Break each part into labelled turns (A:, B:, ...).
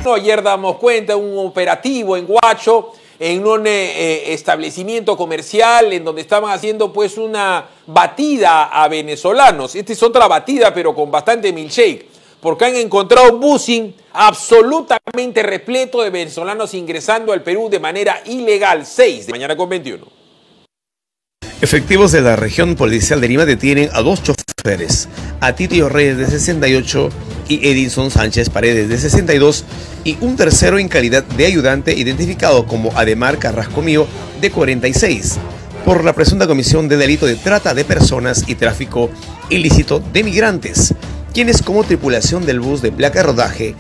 A: Ayer damos cuenta de un operativo en Huacho, en un establecimiento comercial en donde estaban haciendo pues una batida a venezolanos. Esta es otra batida pero con bastante milkshake, porque han encontrado un busing absolutamente repleto de venezolanos ingresando al Perú de manera ilegal. 6 de mañana con 21.
B: Efectivos de la región policial de Lima detienen a 2 choferes, a Titio Reyes de 68 y Edinson Sánchez Paredes de 62, y un tercero en calidad de ayudante identificado como Ademar Carrasco Mío de 46, por la presunta comisión de delito de trata de personas y tráfico ilícito de migrantes, quienes como tripulación del bus de placa de rodaje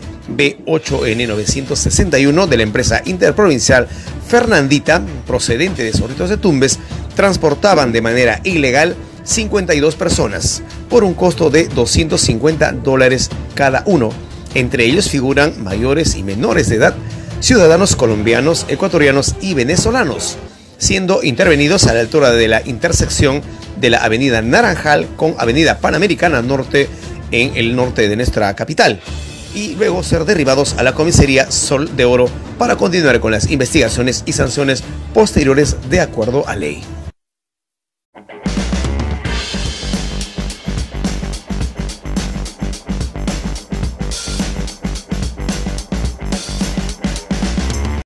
B: B8N961 de la empresa interprovincial Fernandita, procedente de Zorritos de Tumbes, transportaban de manera ilegal 52 personas por un costo de $250 cada uno. Entre ellos figuran mayores y menores de edad, ciudadanos colombianos, ecuatorianos y venezolanos, siendo intervenidos a la altura de la intersección de la avenida Naranjal con avenida Panamericana Norte en el norte de nuestra capital, y luego ser derribados a la comisaría Sol de Oro para continuar con las investigaciones y sanciones posteriores de acuerdo a ley.